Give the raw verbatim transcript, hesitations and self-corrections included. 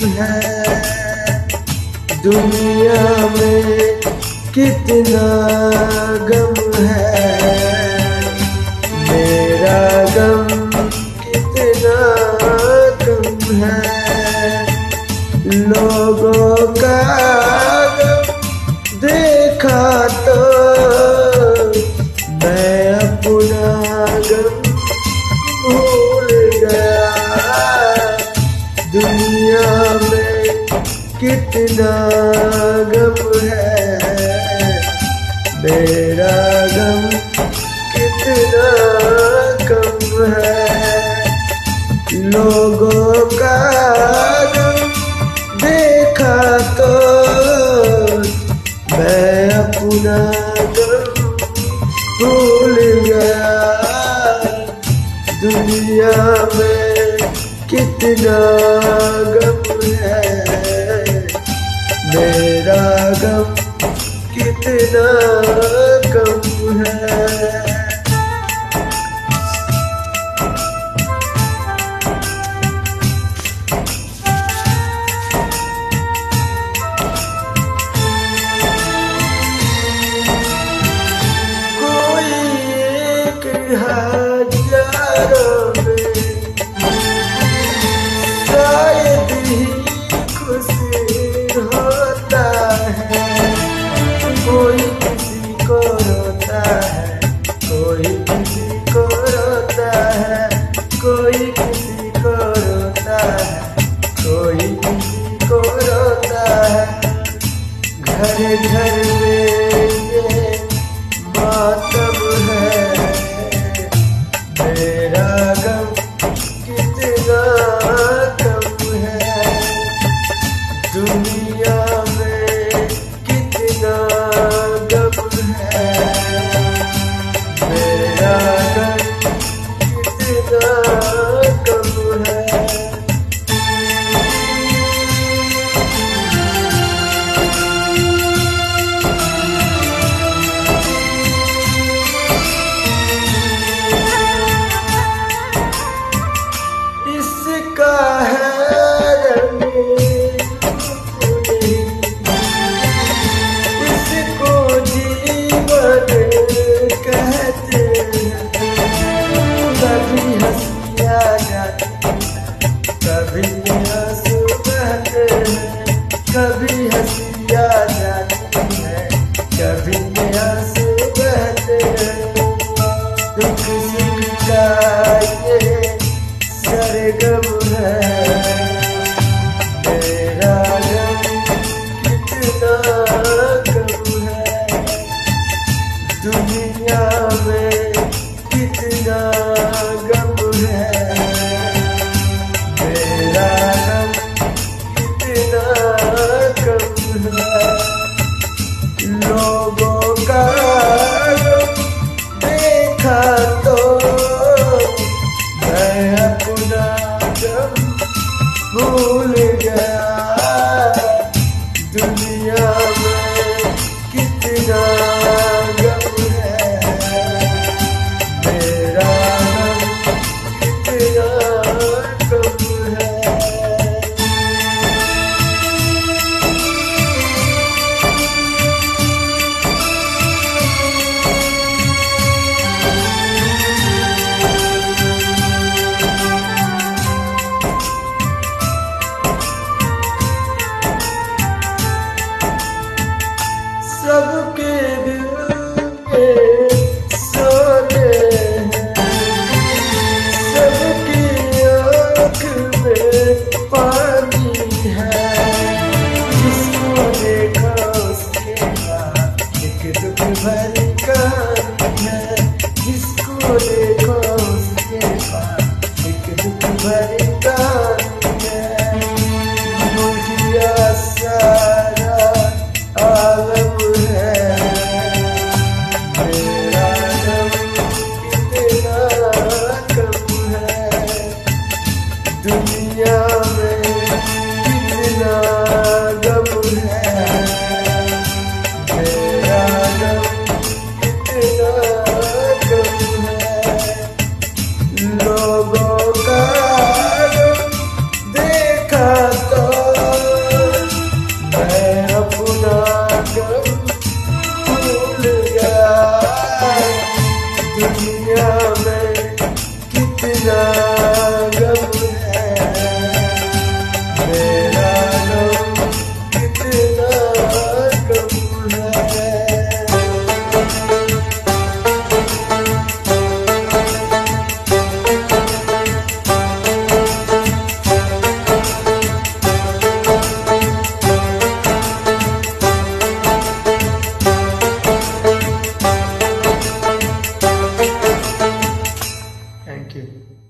है। दुनिया में कितना गम है, मेरा गम कितना कम है। लोगों का गम देखा तो मैं अपना गम भूल गया। दुनिया में कितना गम है, मेरा गम कितना कम है। लोगों का गम देखा तो मैं अपना गम भूल गया। दुनिया में कितना गम है, मेरा गम कितना कम है। हजारों में शायद ही खुशी होता है। कोई किसी को रोता है, कोई किसी को रोता है, कोई किसी को रोता है, कोई किसी को रोता है। घर घर में ये मातम है, मेरा गम कितना कम है। दुनिया में कितना गम है, मेरा गम कितना कम है। इसका है रंग इसको जीवन कहते हैं। कभी हंसी आ जाती है, कभी आंसू बहते हैं। कभी हंसी आ जाती है, कभी आंसू बहते हैं। दुख सुख का ये सरगम है, मेरा गम कितना कम है। दुनिया में कितना गम है, मेरा गम कितना कम है। लोगों का गम देखा तो मैं अपना गम भूल गया। दुनिया में कितना गम है, मेरा गम कितना कम है। सबके दिल के सोने हैं, सबकी आँख में पानी है। जिसको देखा उसके बाद एक दुख भरी कहानी है। जिसको देखा उसके बाद एक दुख भरी कहानी है। मुझे सारा आलम है, मेरा गम कितना कम है। दुनिया में कितना गम है, मेरा गम कितना कम है। में कितना गम है, मेरा गम कितना गम है। Thank you.